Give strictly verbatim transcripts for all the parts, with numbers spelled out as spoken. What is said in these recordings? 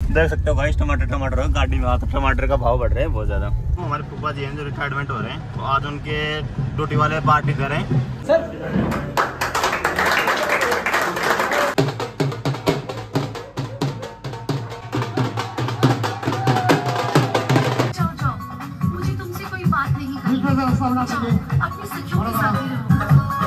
देख सकते हो भाई टमाटर टमाटर गाड़ी में आता, टमाटर का भाव बढ़ रहा है बहुत ज्यादा। तो हमारे फूफा जी हैं जो रिटायरमेंट हो रहे हैं, तो आज उनके ड्यूटी वाले पार्टी करें सर। मुझे तुमसे कोई बात नहीं करनी, अपने सच्चों के साथ ही रहो।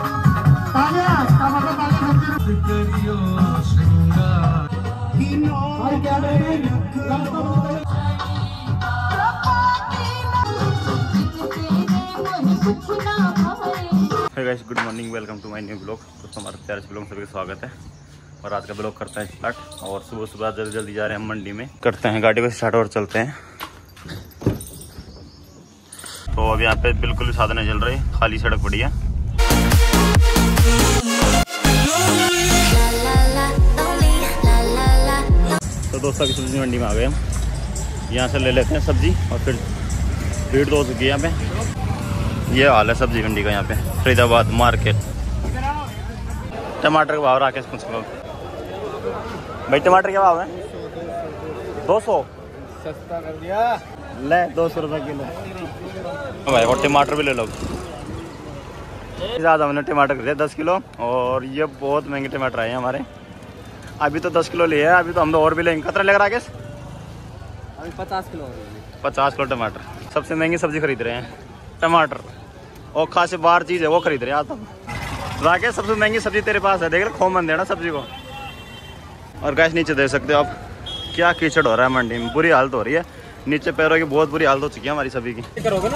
Hey guys, good morning, welcome to my new blog. दोस्तों हमारे प्यारे ब्लॉग में सभी का स्वागत है और आज का ब्लॉग करते हैं स्टार्ट। और सुबह सुबह जल्दी जल्दी जा रहे हैं हम मंडी में, करते हैं गाड़ी को स्टार्ट और चलते हैं। तो अब यहाँ पे बिल्कुल भी साधन नहीं चल रही, खाली सड़क पड़ी है। तो दोस्तों की सब्जी मंडी में आ गए हम, यहाँ से ले लेते हैं सब्जी और फिर भीड़ तो हो चुकी है यहाँ पे। ये हाल है सब्जी मंडी का यहाँ पे, फरीदाबाद मार्केट। टमाटर का भाव राकेश कुछ भाई, टमाटर क्या भाव है? दो सौ सस्ता कर दिया, ले दो सौ रुपये किलो भाई। और टमाटर भी ले लो। ज़्यादा हमने टमाटर खरीदे दस किलो, और ये बहुत महंगे टमाटर आए हैं हमारे। अभी तो दस किलो लिए है, अभी तो हम तो और भी लेंगे। कितना लग रहा है राकेश? अभी पचास किलो पचास किलो टमाटर। सबसे महंगी सब्जी खरीद रहे हैं टमाटर, और खासे बाहर चीज़ है वो खरीद रहे हैं। आता राकेश सबसे महंगी सब्जी तेरे पास है, देख रहे खोमन देना सब्जी को। और गैस नीचे देख सकते हो आप क्या कीचड़ हो रहा है मंडी में, बुरी हालत हो रही है। नीचे पैरों की बहुत बुरी हालत हो चुकी है हमारी सभी की।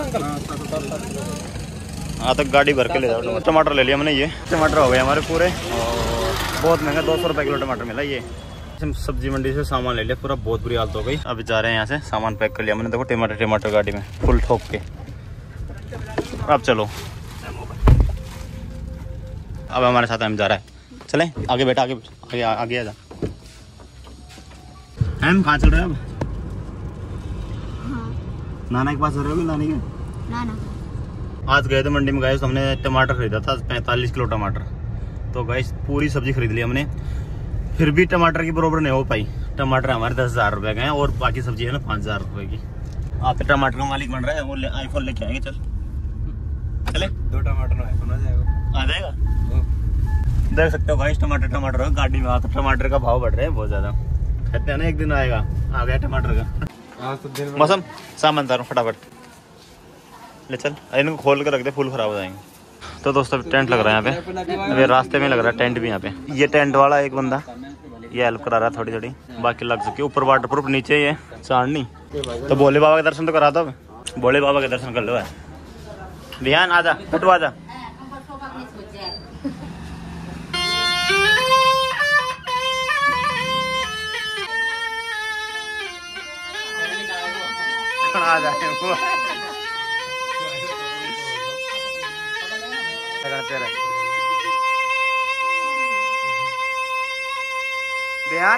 हाँ तक गाड़ी भर के ले जाओ। टमाटर ले लिया हमने, ये टमाटर हो गए हमारे पूरे, और बहुत महंगा दो सौ रुपये किलो टमाटर मिला। ये सब्जी मंडी से सामान ले लिया पूरा, बहुत बुरी हालत हो गई। अभी जा रहे हैं यहाँ से, सामान पैक कर लिया हमने। देखो टमाटर टमाटर गाड़ी में फुल ठोक के। अब चलो, अब हमारे साथ हम जा रहा है, चलें आगे बेटा, आगे आगे आगे आ जा। हम कहाँ चल रहे हैं अब? हाँ। नाना के पास चल रहे हो? नानी के नाना। आज गए थे मंडी में, गए तो हमने टमाटर खरीदा था पैंतालीस किलो टमाटर। तो गए पूरी सब्जी खरीद ली हमने, फिर भी टमाटर की बरोबर नहीं हो पाई। टमाटर हमारे दस हजार रुपए के हैं, और बाकी सब्जी है ना पाँच हजार रुपए की। आप तो टमाटर का मालिक बन रहा है, वो ले, आईफोन लेके आएंगे। चल चले, दो टमाटर आईफोन आ जाएगा। आ जाएगा। देख सकते हो भाई टमाटर टमाटर गाड़ी में आता, टमाटर का भाव बढ़ रहा है बहुत ज्यादा। कहते हैं ना एक दिन आएगा, आ गया टमाटर का मौसम। सामान तारो फटाफट ले चल, इनको खोल कर रख दे, फूल खराब हो जाएंगे। तो दोस्तों टेंट लग रहा है यहाँ पे, अभी रास्ते में लग रहा है टेंट भी यहाँ पे। ये टेंट वाला एक बंदा ये हेल्प करा रहा है थोड़ी थोड़ी, बाकी लग चुकी। ऊपर वाटर प्रूफ, नीचे ये चांदनी। तो भोले बाबा के दर्शन तो करा दो, भोले बाबा के दर्शन कर लो। ध्यान आजा, फटू आजा। आ जाए ध्यान।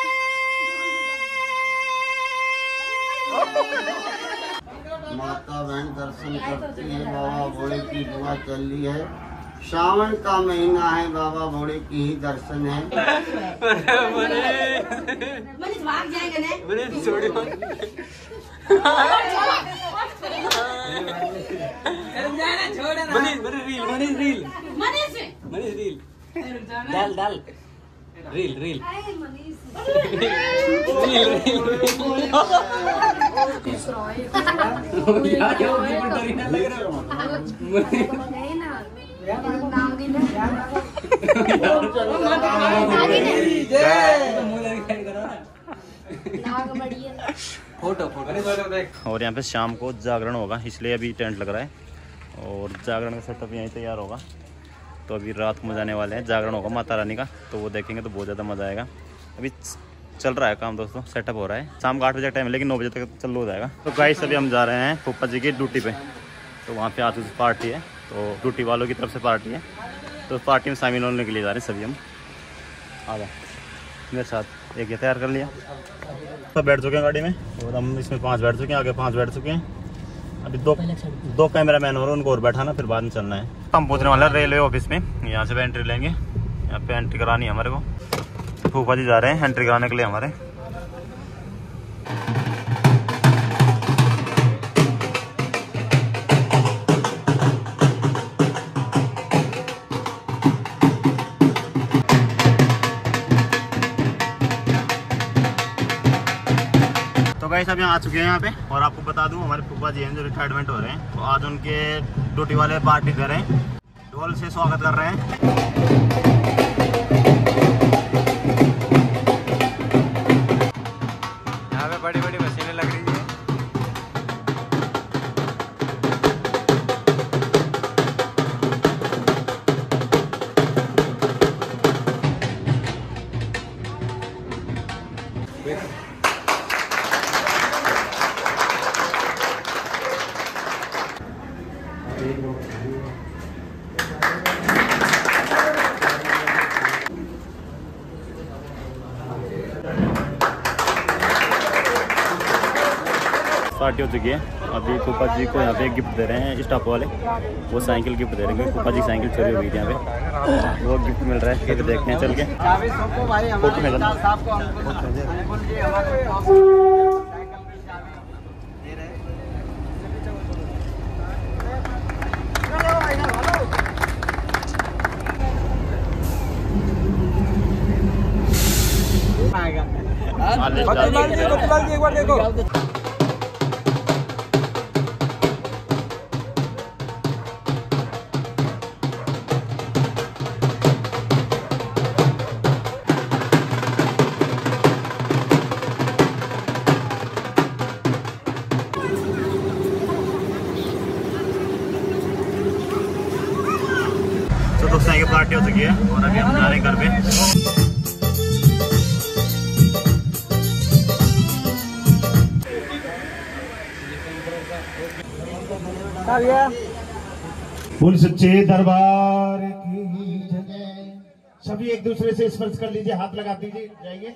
माता बहन दर्शन करती है, बाबा भोले की दुआ चल रही है। श्रावण का महीना है, बाबा भोले की ही दर्शन है। डाल डाल रील रील फोटो फोटो। और यहाँ पे शाम को जागरण होगा, इसलिए अभी टेंट लग रहा है, और जागरण का सेटअप यहीं तैयार होगा। तो अभी रात को मजा आने वाले हैं, जागरण होगा माता रानी का, तो वो देखेंगे तो बहुत ज़्यादा मज़ा आएगा। अभी चल रहा है काम दोस्तों, सेटअप हो रहा है। शाम का आठ बजे का टाइम है, लेकिन नौ बजे तक चालू हो जाएगा। तो गाइस अभी हम जा रहे हैं फूफा जी की ड्यूटी पे, तो वहाँ पे आती पार्टी है, तो ड्यूटी वालों की तरफ से पार्टी है, तो पार्टी में शामिल होने के लिए जा रहे हैं सभी हम। आ जाए मेरे साथ, एक ये तैयार कर लिया। सब बैठ चुके हैं गाड़ी में, और हम इसमें पाँच बैठ चुके हैं, आगे पाँच बैठ चुके हैं। अभी दो दो कैमरा मैन हो रहे हैं, उनको और बैठाना, फिर बाद में चलना है। हम पहुँचने वाले हैं रेलवे ऑफिस में, यहाँ से एंट्री लेंगे। यहाँ पे एंट्री करानी है हमारे को, फूफा जी जा रहे हैं एंट्री कराने के लिए हमारे। तो गाइस अब यहाँ आ चुके हैं यहाँ पे, और आपको बता दूं हमारे फूफा जी हैं जो रिटायरमेंट हो रहे हैं, तो आज उनके ड्यूटी वाले पार्टी कर रहे हैं, ढोल से स्वागत कर रहे हैं। यहाँ पे बड़ी बड़ी मशीनें लग रही है। पार्टी हो चुकी है। अभी फूफा जी को यहाँ पे गिफ्ट दे रहे हैं स्टाफ वाले, वो साइकिल गिफ्ट दे रहे हैं। फूफा जी साइकिल चोरी हो गई थी यहाँ पे, वो गिफ्ट मिल रहा है। तो देखते हैं चल के फोटो में एक बार देखो। तो दोस्तों की पार्टी हो चुकी है और अभी हम जा रहे हैं घर पे। बोल सच्चे दरबार की जय। सभी एक दूसरे से स्पर्श कर लीजिए, हाथ लगा दीजिए, जाइए।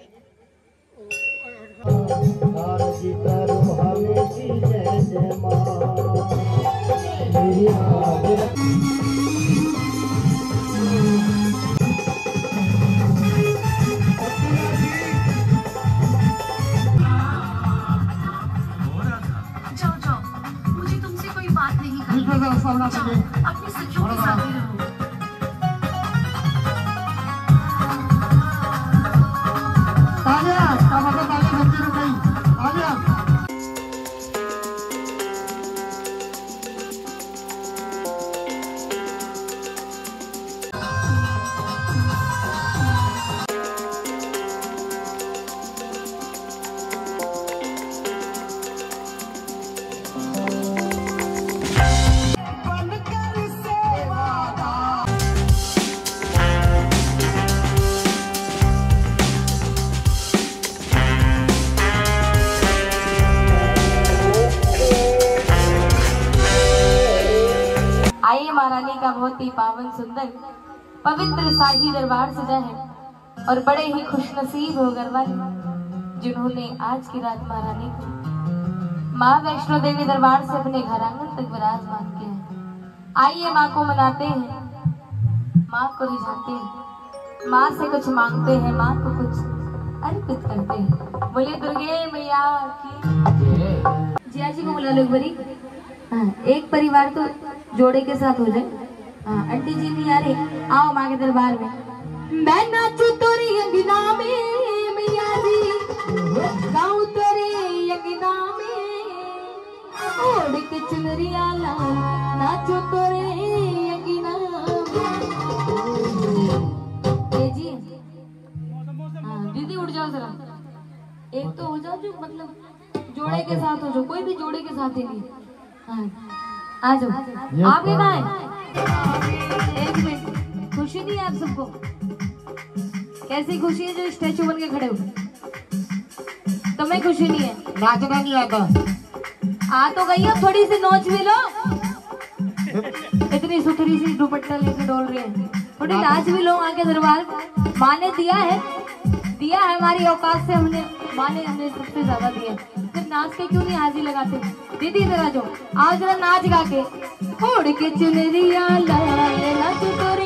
जाओ जाओ, मुझे तुमसे कोई बात नहीं करनी। जाओ, अपने सखियों के साथ ही रहो। आइए महारानी का बहुत ही पावन सुंदर पवित्र शाही दरबार सजा है और बड़े ही खुशनसीब हो गरवाले जिन्होंने आज की रात महारानी को माँ वैष्णो देवी दरबार से अपने घर आंगन तक विराजमान किया है। आइए माँ को मनाते हैं, माँ को रिझाते हैं, माँ से कुछ मांगते हैं, माँ को कुछ अर्पित करते हैं। बोले दुर्गे मैया की। जिया जी को बुला लो एक बारी। हाँ, एक परिवार तो जोड़े के साथ हो जाए। हाँ, आंटी जी नहीं आ रही, आओ माँ के दरबार में। मैं नाचू तोरी अंगना में मैया जी, गाऊं तोरी अंगना में, ओढ़ के चुनरिया लाल नाचो तोरे अंगना में। जी हाँ, दीदी उठ जाओ जरा, एक तो हो जाओ जो मतलब जोड़े के साथ हो जाओ, कोई भी जोड़े के साथ ही नहीं। आ जाओ, आप भी कहाँ हैं? एक मिनट, खुशी नहीं है आप सबको? कैसी खुशी है जो स्टैचू बन के खड़े हो? तुम्हें खुशी नहीं है? नाचना नहीं आता। आ तो गई हो, थोड़ी सी नोच भी लो। इतनी सुथरी सी दुपट्टा लेके डोल रही है, थोड़ी नाच भी लो आके दरबार। माँ ने दिया है, दिया है हमारी औकात से, हमने माँ ने हमें सबसे ज्यादा दिया। फिर नाच के क्यों नहीं हाजिर लगाते? दीदी जरा जो आओ जरा नाच गा के, उड़ के चुनरिया लाल नाच तोरी।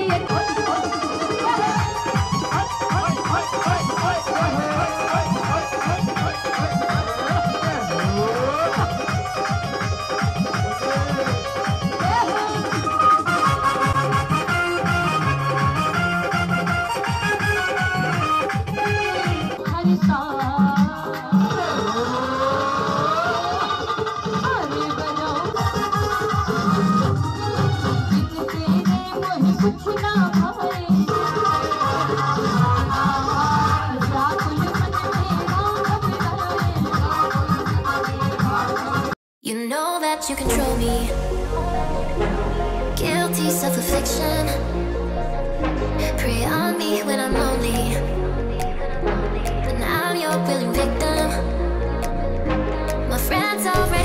let you control me. Guilty self-affliction. Prey on me when I'm lonely, and I'm your willing victim. My friends already